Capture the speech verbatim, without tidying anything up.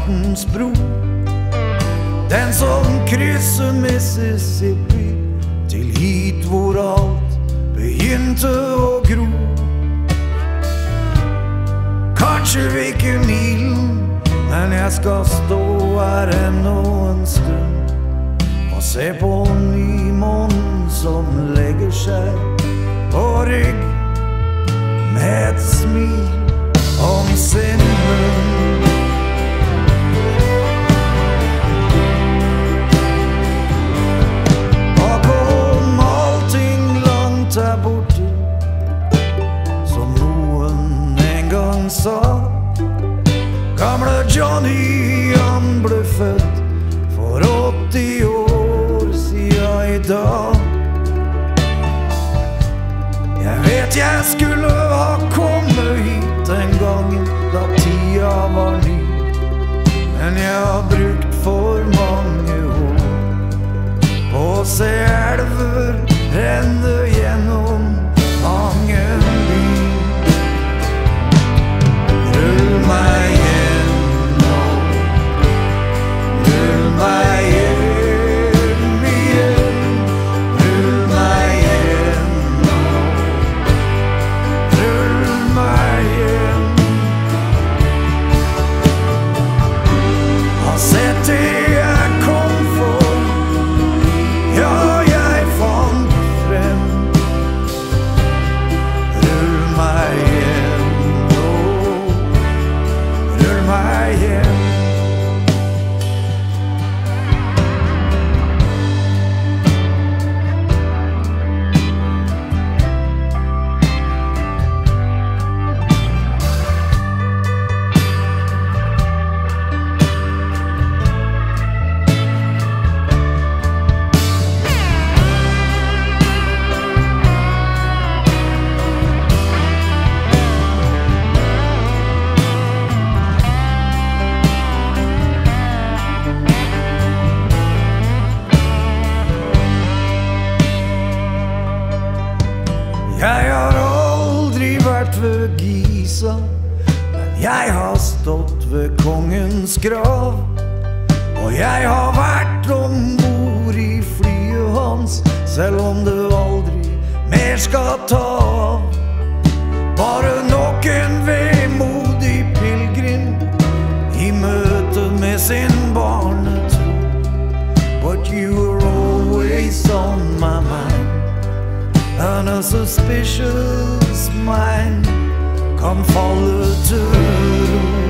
smartens bro, den som krysser Mississippi til hit hvor alt begynte å gro. Kanskje ikke Nilen, men jeg skal stå her ennå en stund og se på nymånen som legger seg på rygg med et smil om sin munn. Bakom allting langt der borte, som noen en gang sa, gamle Johnny, han ble født for åtti år siden i dag. Jeg vet jeg skulle ha kommet hit den gangen da tida var ny, men jeg har brukt for mange år på å se elver renne gjennom mange by. Rull meg hjem nå, rull meg hjem igjen, rull meg hjem nå, rull meg hjem. Har sett det jeg kom for, ja, jeg fant frem. Rull meg hjem nå, rull meg hjem. Jeg har aldri vært ved Giza, men jeg har stått ved kongens grav. Og jeg har vært ombord i flyet hans, selv om det aldri mer skal ta av. Bare nok en vemodig pilgrim i møte med sin barnetro. But you were always on my mind, and a suspicious mind kan falle til ro.